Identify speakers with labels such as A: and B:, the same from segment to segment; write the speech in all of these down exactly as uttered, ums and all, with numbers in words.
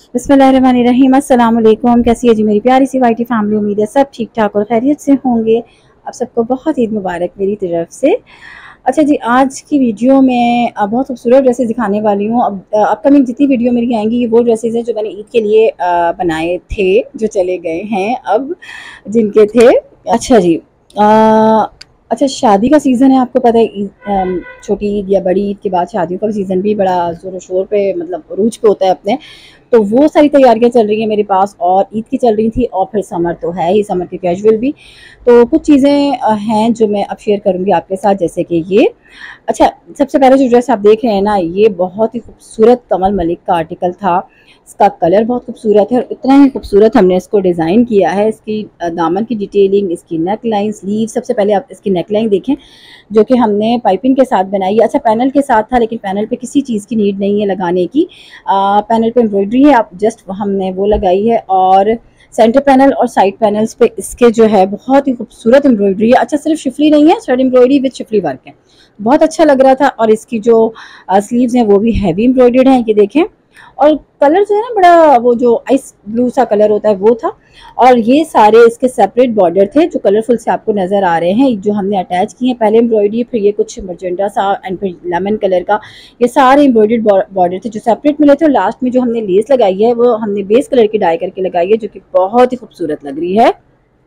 A: बिस्मिल्लाहिर्रहमानिर्रहीम। अस्सलाम वालेकुम। कैसी है जी मेरी प्यारी सी वाइटी फैमिली। उम्मीद है सब ठीक ठाक और खैरियत से होंगे। आप सबको बहुत ईद मुबारक मेरी तरफ से। अच्छा जी, आज की वीडियो में अ, बहुत खूबसूरत ड्रेसेस दिखाने वाली हूँ। अब अपकमिंग जितनी वीडियो मेरी आएंगी ये वो ड्रेसेस हैं जो मैंने ईद के लिए अ, बनाए थे, जो चले गए हैं अब, जिनके थे। अच्छा जी, अ, अच्छा, शादी का सीज़न है, आपको पता है। ईद, अम, छोटी ईद या बड़ी ईद के बाद शादियों का सीज़न भी बड़ा ज़ोर शोर पे, मतलब अरूज पे होता है अपने। तो वो सारी तैयारियां चल रही हैं मेरे पास, और ईद की चल रही थी, और फिर समर तो है ही, समर के कैजुअल भी। तो कुछ चीज़ें हैं जो मैं अब शेयर करूंगी आपके साथ, जैसे कि ये। अच्छा, सबसे पहले जो ड्रेस आप देख रहे हैं ना, ये बहुत ही खूबसूरत कमल मलिक का आर्टिकल था। इसका कलर बहुत खूबसूरत है, और इतना ही खूबसूरत हमने इसको डिज़ाइन किया है। इसकी दामन की डिटेलिंग, इसकी नेक लाइन, स्लीव। सबसे पहले आप इसकी नेक लाइन देखें, जो कि हमने पाइपिंग के साथ बनाई है। अच्छा, पैनल के साथ था, लेकिन पैनल पे किसी चीज़ की नीड नहीं है लगाने की। आ, पैनल पे एम्ब्रॉयडरी है, आप जस्ट हमने वो लगाई है। और सेंटर पैनल और साइड पैनल्स पे इसके जो है बहुत ही खूबसूरत एम्ब्रॉयडरी है। अच्छा, सिर्फ शिफली नहीं है, thread embroidery with schiffli work है। बहुत अच्छा लग रहा था। और इसकी जो स्लीव्स हैं वो भी हैवी एम्ब्रॉयडर्ड हैं, ये देखें। और कलर जो है ना, बड़ा वो जो आइस ब्लू सा कलर होता है वो था। और ये सारे इसके सेपरेट बॉर्डर थे जो कलरफुल से आपको नज़र आ रहे हैं, जो हमने अटैच किए हैं। पहले एम्ब्रॉयडरी, फिर ये कुछ मजेंटा सा, एंड फिर लेमन कलर का। ये सारे एम्ब्रॉयडर्ड बॉर्डर थे जो सेपरेट मिले थे। और लास्ट में जो हमने लेस लगाई है वो हमने बेस कलर की डाई करके लगाई है, जो कि बहुत ही खूबसूरत लग रही है।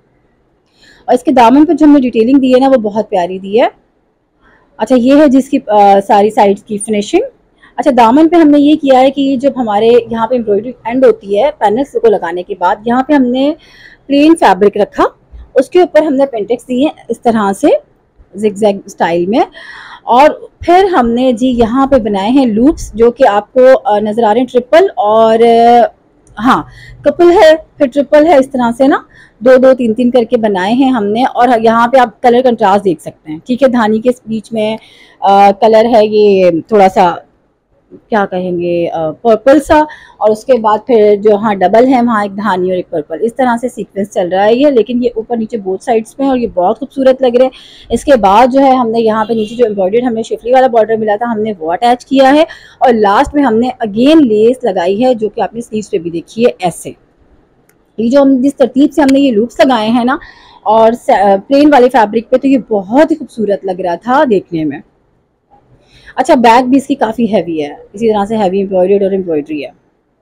A: और इसके दामन पर जो हमने डिटेलिंग दी है ना, वो बहुत प्यारी दी है। अच्छा, ये है जिसकी आ, सारी साइड्स की फिनिशिंग। अच्छा, दामन पे हमने ये किया है कि जब हमारे यहाँ पे एम्ब्रॉयडरी एंड होती है पैनल्स को लगाने के बाद, यहाँ पे हमने प्लेन फैब्रिक रखा, उसके ऊपर हमने पेंटेक्स दिए इस तरह से जिगजैग स्टाइल में। और फिर हमने जी यहाँ पे बनाए हैं लूप्स, जो कि आपको नज़र आ रहे हैं, ट्रिपल और हाँ, कपल है, फिर ट्रिपल है, इस तरह से ना दो दो तीन तीन करके बनाए हैं हमने। और यहाँ पे आप कलर कंट्रास्ट देख सकते हैं, ठीक है। धानी के बीच में आ, कलर है ये थोड़ा सा, क्या कहेंगे, पर्पल सा। और उसके बाद फिर जो हाँ डबल है, वहाँ एक धानी और एक पर्पल, इस तरह से सीक्वेंस चल रहा है ये। लेकिन ये ऊपर नीचे बोथ साइड्स में, और ये बहुत खूबसूरत लग रहे हैं। इसके बाद जो है हमने यहाँ पे नीचे जो एम्ब्रॉयडर्ड हमने शिफली वाला बॉर्डर मिला था, हमने वो अटैच किया है। और लास्ट में हमने अगेन लेस लगाई है, जो कि आपने स्लीव्स पे भी देखी है ऐसे। ये जो हम जिस तरतीब से हमने ये लूप्स लगाए हैं ना, और प्लेन वाले फैब्रिक पे, तो ये बहुत ही खूबसूरत लग रहा था देखने में। अच्छा, बैग भी इसकी काफ़ी हैवी है, इसी तरह से हैवी एम्ब्रॉयडर्ड और एम्ब्रॉयडरी है।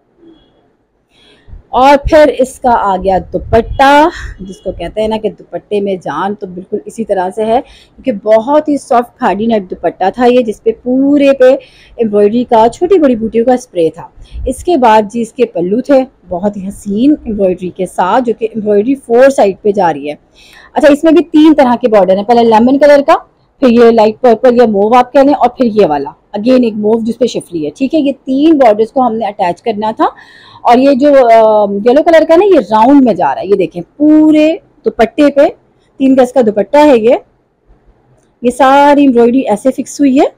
A: और फिर इसका आ गया दुपट्टा, जिसको कहते हैं ना कि दुपट्टे में जान, तो बिल्कुल इसी तरह से है, क्योंकि बहुत ही सॉफ्ट खाड़ी नेट दुपट्टा था ये, जिसपे पूरे पे एम्ब्रॉयडरी का छोटी बड़ी बूटियों का स्प्रे था। इसके बाद जी इसके पल्लू थे, बहुत ही हसीन एम्ब्रॉयडरी के साथ, जो कि एम्ब्रॉयडरी फोर साइड पे जा रही है। अच्छा, इसमें भी तीन तरह के बॉर्डर हैं, पहले लेमन कलर का, फिर ये लाइट पर्पल या मोव आप कह लें, और फिर ये वाला अगेन एक मोव जिसपे शिफली है, ठीक है। ये तीन बॉर्डर्स को हमने अटैच करना था। और ये जो येलो कलर का ना, ये राउंड में जा रहा है, ये देखें, पूरे दुपट्टे पे तीन गज का दुपट्टा है ये। ये सारी एम्ब्रॉयडरी ऐसे फिक्स हुई है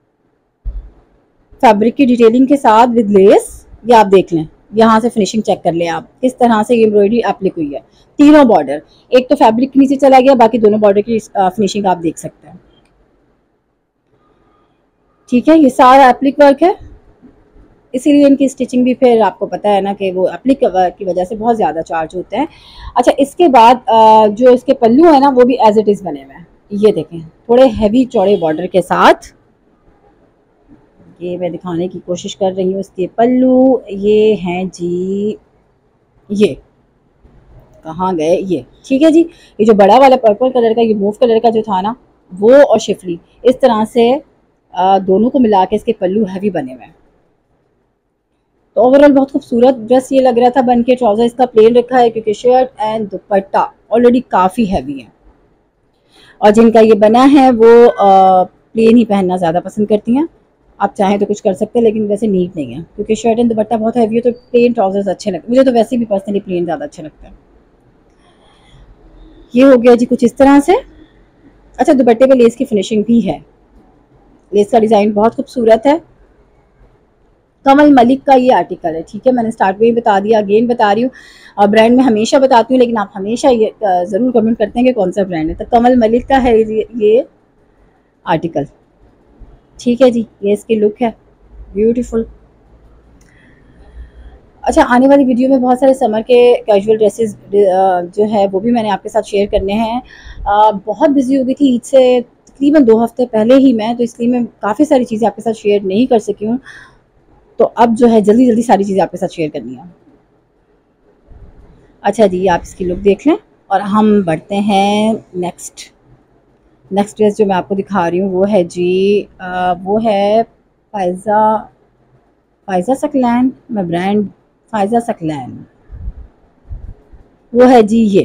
A: फैब्रिक की डिटेलिंग के साथ विद लेस। ये आप देख लें, यहाँ से फिनिशिंग चेक कर लें आप, किस तरह से ये एम्ब्रॉयडरी एप्लिक हुई है। तीनों बॉर्डर, एक तो फैब्रिक के नीचे चला गया, बाकी दोनों बॉर्डर की फिनिशिंग आप देख सकते हैं, ठीक है। ये सारा एप्लिक वर्क है, इसीलिए इनकी स्टिचिंग भी फिर आपको पता है ना कि वो एप्लिक की वजह से बहुत ज़्यादा चार्ज होते हैं। अच्छा, इसके बाद जो इसके पल्लू है ना, वो भी एज इट इज़ बने हुए हैं, ये देखें, थोड़े हैवी चौड़े बॉर्डर के साथ। ये मैं दिखाने की कोशिश कर रही हूँ। इसके पल्लू ये हैं जी, ये कहाँ गए ये, ठीक है जी। ये जो बड़ा वाला पर्पल कलर का, ये मूव कलर का जो था ना, वो और शिफली, इस तरह से दोनों को मिला के इसके पल्लू हैवी बने हुए हैं। तो ओवरऑल बहुत खूबसूरत ड्रेस ये लग रहा था बन के। ट्राउजर इसका प्लेन रखा है, क्योंकि शर्ट एंड दुपट्टा ऑलरेडी काफ़ी हैवी है, और जिनका ये बना है वो प्लेन ही पहनना ज़्यादा पसंद करती हैं। आप चाहें तो कुछ कर सकते हैं, लेकिन वैसे नीट नहीं है, क्योंकि शर्ट एंड दुपट्टा बहुत हैवी है, तो प्लेन ट्राउजर्स अच्छे लगते हैं। मुझे तो वैसे भी पर्सनली प्लेन ज़्यादा अच्छे लगते हैं। ये हो गया जी कुछ इस तरह से। अच्छा, दुपट्टे पे लेस की फिनिशिंग भी है, लेस का डिज़ाइन बहुत खूबसूरत है। कमल मलिक का ये आर्टिकल है, ठीक है। मैंने स्टार्ट में ही बता दिया, अगेन बता रही हूँ, और ब्रांड में हमेशा बताती हूँ, लेकिन आप हमेशा ये ज़रूर कमेंट करते हैं कि कौन सा ब्रांड है। तो कमल मलिक का है ये, ये आर्टिकल, ठीक है जी। ये इसकी लुक है, ब्यूटीफुल। अच्छा, आने वाली वीडियो में बहुत सारे समर के कैजुअल ड्रेसेस जो है वो भी मैंने आपके साथ शेयर करने हैं। अ, बहुत बिजी हो गई थी ईद से तकरीबन दो हफ्ते पहले ही मैं, तो इसलिए मैं काफ़ी सारी चीज़ें आपके साथ शेयर नहीं कर सकी हूँ। तो अब जो है जल्दी जल्दी सारी चीज़ें आपके साथ शेयर करनी है। अच्छा जी, आप इसकी लुक देख लें और हम बढ़ते हैं नेक्स्ट। नेक्स्ट ड्रेस जो मैं आपको दिखा रही हूँ वो है जी आ, वो है फायज़ा फायज़ा सकलैन, मैं ब्रांड फायज़ा सकलैन, वो है जी ये।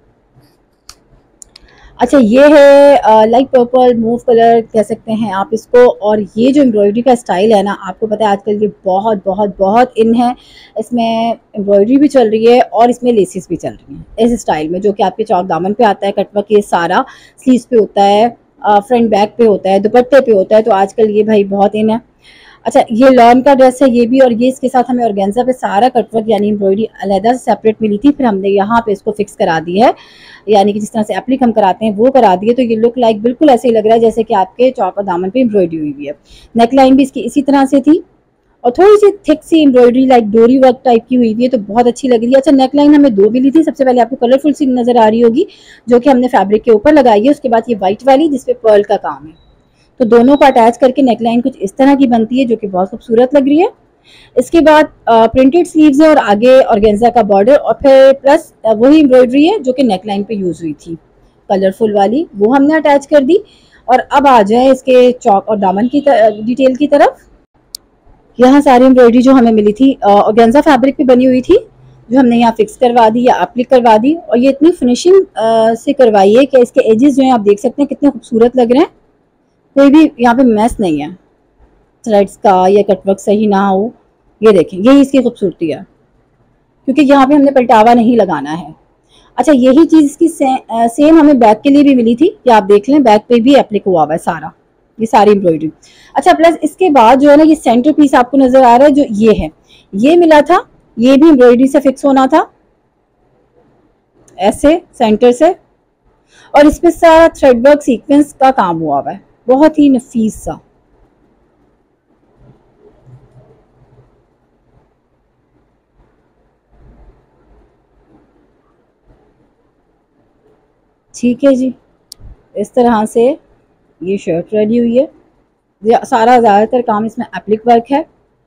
A: अच्छा, ये है लाइट पर्पल मूव कलर कह सकते हैं आप इसको। और ये जो एम्ब्रॉयडरी का स्टाइल है ना, आपको पता है आजकल ये बहुत बहुत बहुत इन है। इसमें एम्ब्रॉयडरी भी चल रही है और इसमें लेसेस भी चल रही हैं इस स्टाइल में, जो कि आपके चौक दामन पे आता है, कटवर्क ये सारा स्लीव्स पे होता है, फ्रंट बैक पे होता है, दुपट्टे पे होता है। तो आजकल ये भाई बहुत इन है। अच्छा, ये लॉन का ड्रेस है ये भी, और ये इसके साथ हमें ऑर्गेन्जा पे सारा कटवर्क यानी एम्ब्रॉयडरी अलहदा से सेपरेट मिली थी, फिर हमने यहाँ पे इसको फिक्स करा दी है, यानी कि जिस तरह से एप्लिक हम कराते हैं वो करा दिए। तो ये लुक लाइक बिल्कुल ऐसे ही लग रहा है जैसे कि आपके चौक और दामन पे एम्ब्रॉयडरी हुई हुई है। नेक लाइन भी इसकी इसी तरह से थी और थोड़ी सी थिक सी एम्ब्रॉयडरी लाइक डोरी वर्क टाइप की हुई हुई है, तो बहुत अच्छी लग रही है। अच्छा, नेक लाइन हमें दो मिली थी। सबसे पहले आपको कलरफुल सी नजर आ रही होगी जो कि हमने फैब्रिक के ऊपर लगाई है, उसके बाद ये व्हाइट वाली जिसपे पर्ल का काम है। तो दोनों को अटैच करके नेकलाइन कुछ इस तरह की बनती है जो कि बहुत खूबसूरत लग रही है। इसके बाद प्रिंटेड स्लीव्स है और आगे ऑर्गेन्जा का बॉर्डर, और फिर प्लस वही एम्ब्रॉयडरी है जो कि नेकलाइन पे यूज हुई थी कलरफुल वाली, वो हमने अटैच कर दी। और अब आ जाए इसके चौक और दामन की डिटेल की तरफ। यहाँ सारी एम्ब्रॉयडरी जो हमें मिली थी ऑर्गेन्जा फैब्रिक पे बनी हुई थी, जो हमने यहाँ फिक्स करवा दी या एप्लिक करवा दी। और ये इतनी फिनिशिंग से करवाई है कि इसके एजेस जो है आप देख सकते हैं कितने खूबसूरत लग रहे हैं। कोई भी यहाँ पे मैस नहीं है थ्रेड्स का या कटवर्क सही ना हो। ये देखें, यही इसकी खूबसूरती है क्योंकि यहाँ पे हमने पलटावा नहीं लगाना है। अच्छा, यही चीज़ इसकी से, आ, सेम हमें बैक के लिए भी मिली थी, कि आप देख लें बैक पे भी एप्लिक हुआ हुआ है सारा, ये सारी एम्ब्रॉयडरी। अच्छा, प्लस इसके बाद जो है ना ये सेंटर पीस आपको नजर आ रहा है जो ये है, ये मिला था, ये भी एम्ब्रॉयडरी से फिक्स होना था ऐसे सेंटर से, और इस पे सारा थ्रेड वर्क सीक्वेंस का काम हुआ हुआ है, बहुत ही नफीस सा। ठीक है जी, इस तरह से ये शर्ट रेडी हुई है। सारा ज़्यादातर काम इसमें एप्लिक वर्क है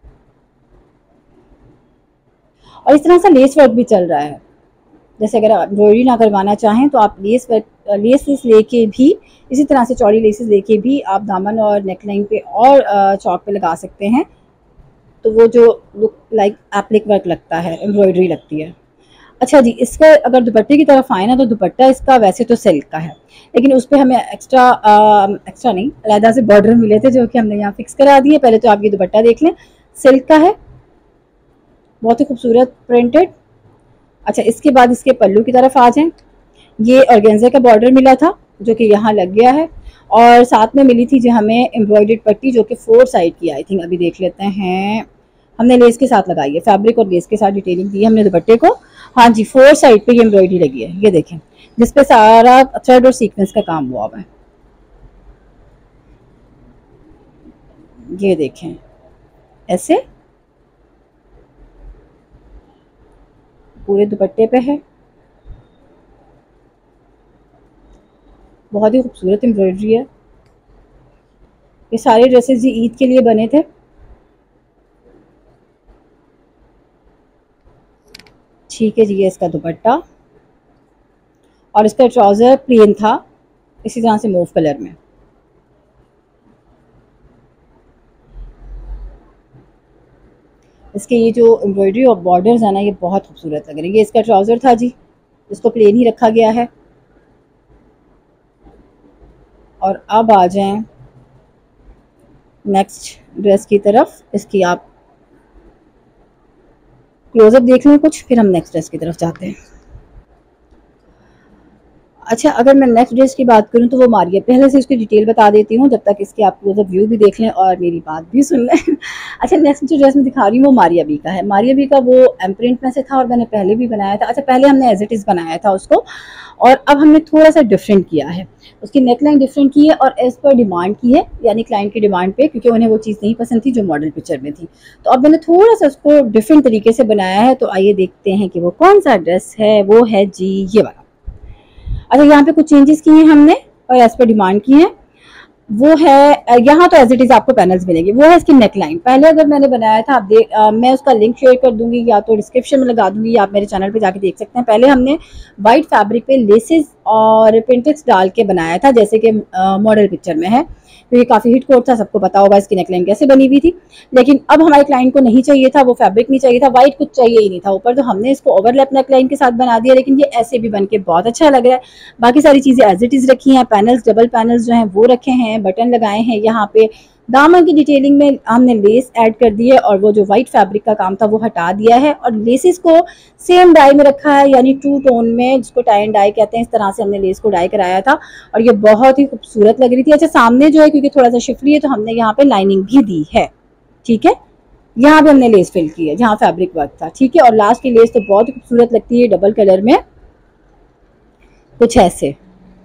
A: और इस तरह से लेस वर्क भी चल रहा है। जैसे अगर आप एम्ब्रॉयडरी ना करवाना चाहें तो आप लेस वर्क लेसेस लेके भी, इसी तरह से चौड़ी लेसेस लेके भी आप दामन और नेकलाइन पे और चौक पे लगा सकते हैं। तो वो जो लुक लाइक एप्लिक वर्क लगता है, एम्ब्रॉयडरी लगती है। अच्छा जी, इसका अगर दुपट्टे की तरफ आए ना, तो दुपट्टा इसका वैसे तो सिल्क का है, लेकिन उस पर हमें एक्स्ट्रा एक्स्ट्रा नहीं अलहदा से बॉर्डर मिले थे जो कि हमने यहाँ फिक्स करा दिए। पहले तो आप ये दुपट्टा देख लें, सिल्क का है, बहुत ही खूबसूरत प्रिंटेड। अच्छा, इसके बाद इसके पल्लू की तरफ आ जाएं, ये ऑर्गेन्जा का बॉर्डर मिला था जो कि यहाँ लग गया है, और साथ में मिली थी जो हमें एम्ब्रॉयडर्ड पट्टी जो कि फोर साइड की आई थिंक, अभी देख लेते हैं, हमने लेस के साथ लगाई है, फैब्रिक और लेस के साथ डिटेलिंग दी है हमने दुपट्टे को। हाँ जी, फोर साइड पे ये एम्ब्रॉयडरी लगी है, ये देखें, जिसपे सारा थ्रेड और सीक्वेंस का काम हुआ हुआ है। ये देखें ऐसे पूरे दुपट्टे पे है, बहुत ही खूबसूरत एम्ब्रॉयडरी है। ये सारे ड्रेसेस जी ईद के लिए बने थे। ठीक है जी, ये इसका दुपट्टा, और इसका ट्राउज़र प्लेन था इसी तरह से मूव कलर में। इसके ये जो एम्ब्रॉयडरी और बॉर्डर्स है ना, ये बहुत खूबसूरत लग रही है। ये इसका ट्राउज़र था जी, इसको प्लेन ही रखा गया है। और अब आ जाएं नेक्स्ट ड्रेस की तरफ, इसकी आप क्लोजअप देख लें कुछ, फिर हम नेक्स्ट ड्रेस की तरफ जाते हैं। अच्छा, अगर मैं नेक्स्ट ड्रेस की बात करूँ तो वो मारिया, पहले से इसकी डिटेल बता देती हूँ जब तक इसके आप क्लोजअप व्यू भी देख लें और मेरी बात भी सुन लें। अच्छा, नेक्स्ट जो ड्रेस मैं दिखा रही हूँ वो मारिया बी का है। मारिया बी का वो एम्प्रिंट में से था और मैंने पहले भी बनाया था। अच्छा, पहले हमने एज इट इज़ बनाया था उसको और अब हमने थोड़ा सा डिफरेंट किया है। उसकी नेकलाइन डिफरेंट की है और एज पर डिमांड की है, यानी क्लाइंट की डिमांड पे, क्योंकि उन्हें वो चीज़ नहीं पसंद थी जो मॉडल पिक्चर में थी। तो अब मैंने थोड़ा सा उसको डिफरेंट तरीके से बनाया है। तो आइए देखते हैं कि वो कौन सा ड्रेस है। वो है जी ये वाला। अच्छा, यहाँ पे कुछ चेंजेस किए हैं हमने और एज पर डिमांड की है। वो है, यहाँ तो एज इट इज आपको पैनल्स मिलेंगे। वो है इसकी नेकलाइन। पहले अगर मैंने बनाया था, आप देख, आ, मैं उसका लिंक शेयर कर दूंगी या तो डिस्क्रिप्शन में लगा दूंगी या आप मेरे चैनल पे जाके देख सकते हैं। पहले हमने वाइट फैब्रिक पे लेसेस और प्रिंटेक्स डाल के बनाया था, जैसे कि मॉडल पिक्चर में है। तो ये काफ़ी हिट कोट था, सबको पता होगा इसकी नेकलाइन कैसे बनी हुई थी। लेकिन अब हमारे क्लाइंट को नहीं चाहिए था, वो फैब्रिक नहीं चाहिए था, वाइट कुछ चाहिए ही नहीं था ऊपर, तो हमने इसको ओवरलैप नेकलाइन के साथ बना दिया। लेकिन ये ऐसे भी बन के बहुत अच्छा लग रहा है। बाकी सारी चीज़ें एज इट इज़ रखी हैं। पैनल्स, डबल पैनल्स जो हैं वो रखे हैं, बटन लगाए हैं। यहाँ पे दामन की डिटेलिंग में हमने लेस ऐड कर दी है और वो जो वाइट फैब्रिक का काम था वो हटा दिया है और लेसेस को सेम डाई में रखा है, यानी टू टोन में, जिसको टाई एंड डाई कहते हैं। इस तरह से हमने लेस को डाई कराया था और ये बहुत ही खूबसूरत लग रही थी। अच्छा, सामने जो है क्योंकि थोड़ा सा शिफली है तो हमने यहाँ पे लाइनिंग भी दी है। ठीक है, यहाँ पे हमने लेस फिल की है जहाँ फैब्रिक वर्क था। ठीक है, और लास्ट की लेस तो बहुत ही खूबसूरत लगती है, डबल कलर में कुछ ऐसे।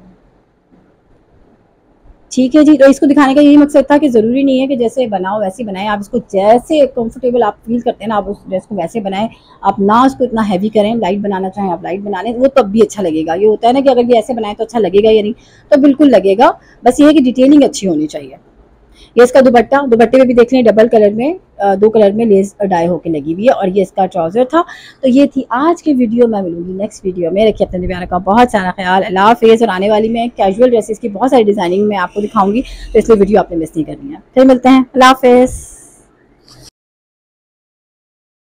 A: ठीक है जी, तो इसको दिखाने का यही मकसद था कि ज़रूरी नहीं है कि जैसे बनाओ वैसे बनाएं, आप इसको जैसे कंफर्टेबल आप फील करते हैं ना, आप उस ड्रेस को वैसे बनाएं। आप ना उसको इतना हैवी करें, लाइट बनाना चाहें आप लाइट बना लें, वो तब भी अच्छा लगेगा। ये होता है ना कि अगर ये ऐसे बनाएं तो अच्छा लगेगा या नहीं, तो बिल्कुल लगेगा। बस ये है कि डिटेलिंग अच्छी होनी चाहिए। ये इसका दुपट्टा, दुपट्टे में भी देख लें डबल कलर में, दो कलर में लेस डाई होके लगी हुई है और ये इसका ट्राउजर था। तो ये थी आज की वीडियो। मैं मिलूंगी नेक्स्ट वीडियो में। रखिए अपने प्यार का बहुत सारा ख्याल। अल्लाह हाफिज़। और आने वाली मैं कैजुअल ड्रेसेस की बहुत सारी डिजाइनिंग में आपको दिखाऊंगी, तो इसलिए वीडियो आपने मिस नहीं करनी है। फिर मिलते हैं। अल्लाह हाफिज़।